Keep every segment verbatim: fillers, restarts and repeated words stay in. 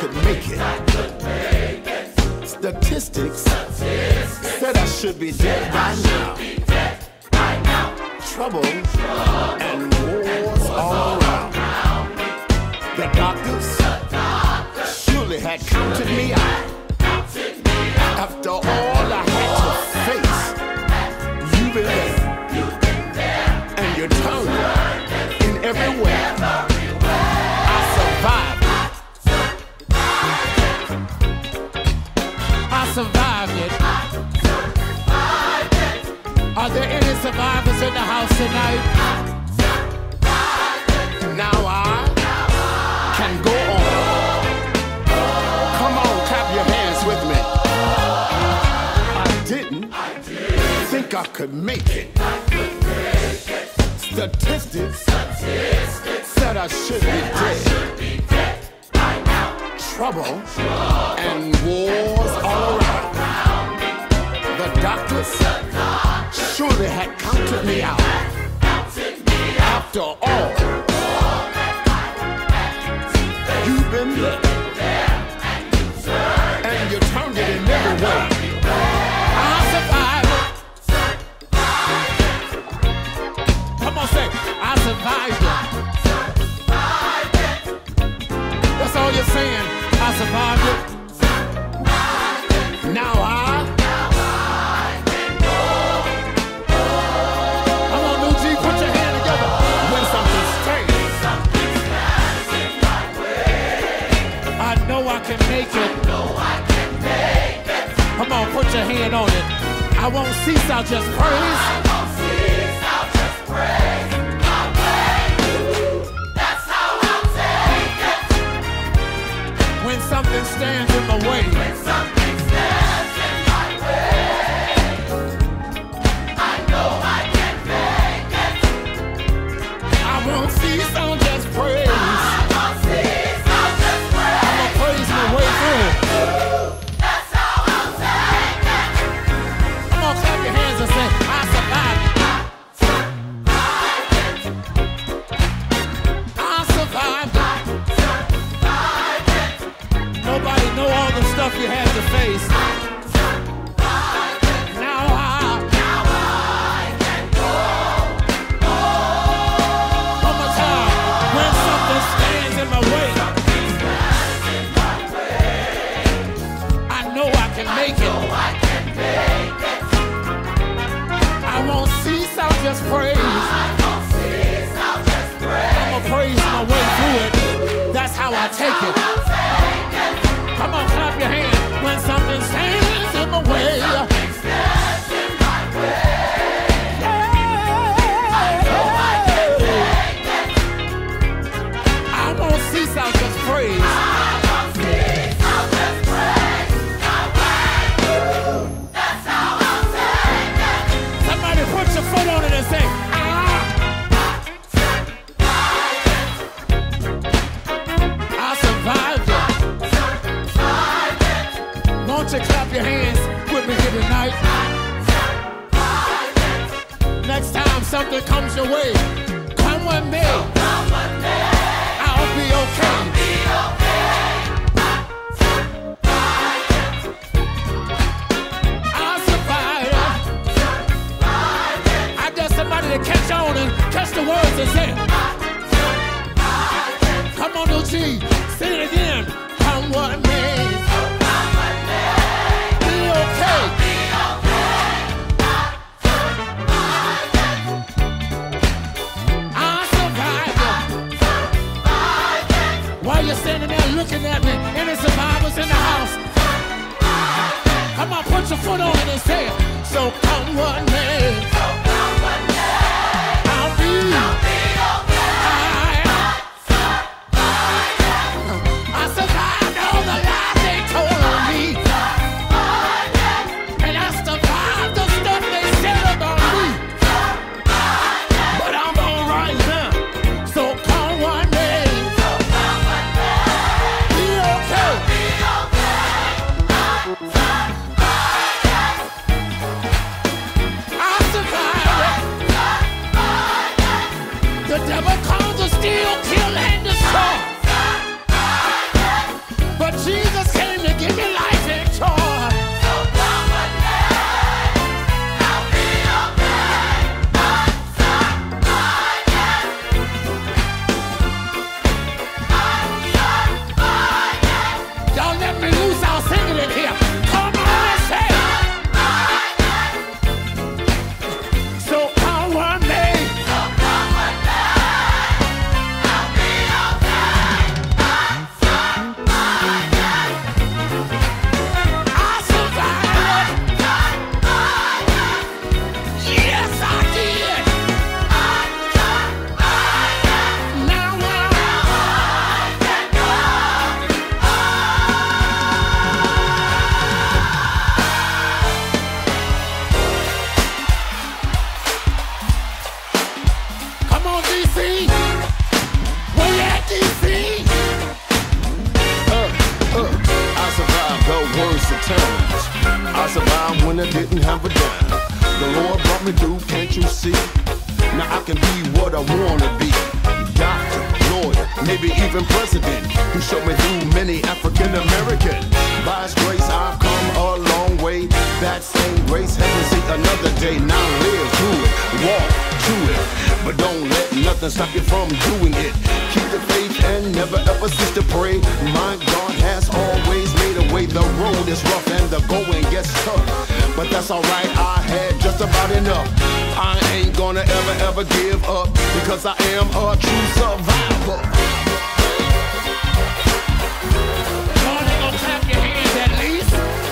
could make it. Statistics said I should be dead by now. Trouble and wars all around. The doctors surely had counted me out. After all I had to face, you've been there, and you turned in every way. I survived it. I survived it. Are there any survivors in the house tonight? Now I can go on. Come on, clap your hands with me. I didn't think I could make it. Statistics said I should be dead. Trouble and wars all around. The doctors surely had counted me out. After all, you've been there, and you turned it in every way. I survived it. Come on, say, I survived it. That's all you're saying. I survived it. Now I I can make it. I know I can make it. Come on, put your hand on it. I won't cease, I'll just praise. I won't cease, I'll just praise. My way. That's how I'll take it. When something stands in my way. When something stands in my way. I know I can make it. I won't cease, I'll just praise. I won't cease. Way through. That's how I'll take it. Come on, clap your hands and say, I survived it. I survived it. Nobody know all the stuff you had to face. Now I, now I can go. One more time. When something stands in my way. Make it. I can make it. I won't cease, I'll just praise. I won't cease, I'll just praise. I'ma praise my way through it. That's how I take it. Come on, clap your hands. When something stands in my way. Something stands in my way. Yeah. I know I can make it. I won't cease, I'll just praise. I won't cease, I'll just praise. Put your foot on it and say, ah! I survived it. Won't you clap your hands with me here tonight? Next time something comes your way, come with me. I'll be okay. Catch on and catch the words and say, come on, O G, say it again. Come what may, be okay. I survived it. While you're standing there looking at me, any survivors in the house? Come on, put your foot on it and say it. So come what may. when I didn't have a dime. The Lord brought me through, can't you see? Now I can be what I wanna be. Doctor, lawyer, maybe even president. He showed me through many African American. By His grace I've come a long way. That same grace helped me see another day. Now live through it, walk through it, but don't let nothing stop you from doing it. Keep the faith and never ever cease to pray. My God has always made a way. The road is rough and the going gets tough, but that's alright, I had just about enough. I ain't gonna ever ever give up, because I am a true survivor. Y'all ain't gonna clap your hands at least.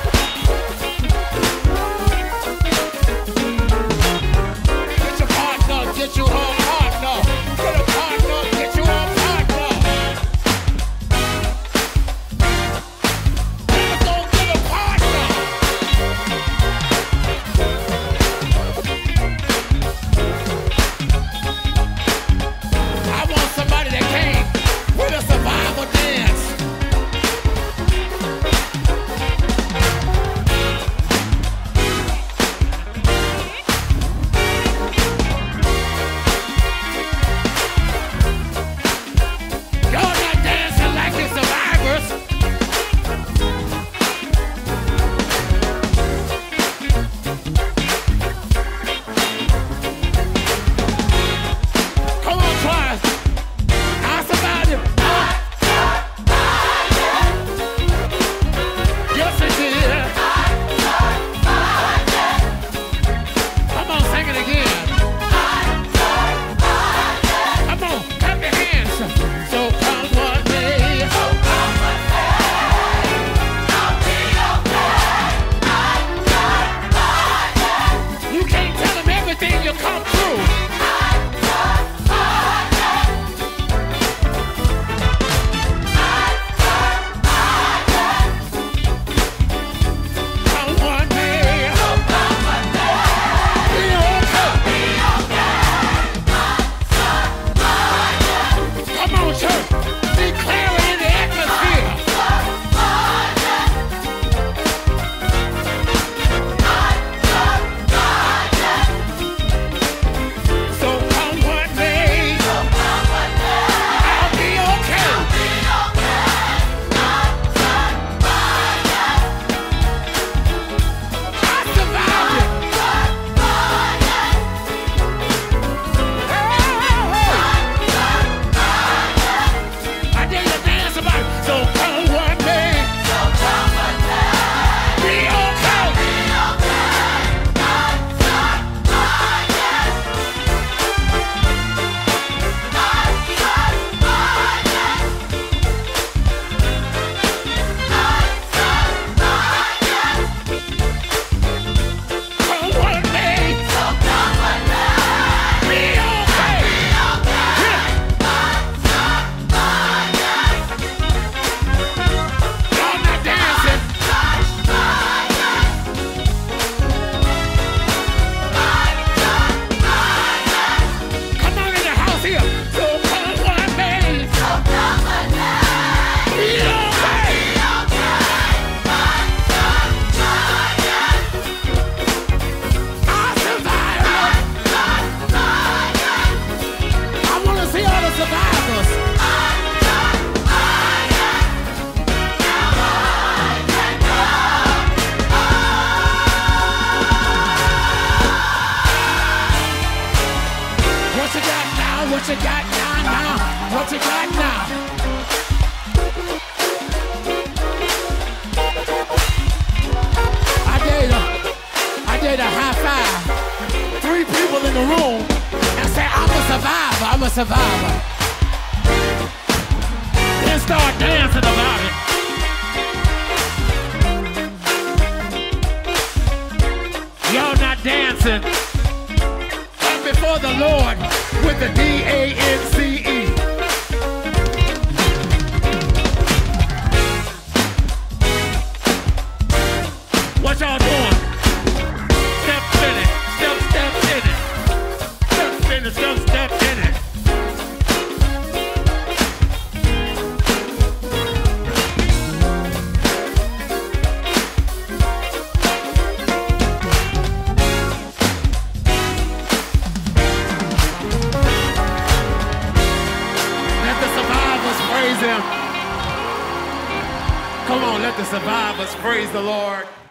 Get your partner, get you her partner. Get a partner, get you her partner. Let's go get a partner. I want somebody that came with a survival dance. Y'all not dancing like you're survivors. Come on, try it. I survived it. Yes, it did. Come on, sing it again. Come on, clap your hands. So come one day. You can't tell them everything you come through. Come one day. Be okay. Come on, church. Declare it in the atmosphere. So come one day. I'll be okay. I survived it. I dare you to dance about it. So come one day. Be okay. Come one day. Be okay. Y'all not dancing. Come on in the house here. So come one day. Be okay. I survived. I want to see all the survivors. What you got now? What you got now? Now? What you got now? I did a, I did a high five. Three people in the room and say, I'm a survivor. I'm a survivor. Then start dancing about it. Y'all not dancing. Come before the Lord with the D A N C E. What y'all doing? Step in it. Step, step in it. Step in it. Step, step in it. Let the survivors praise the Lord.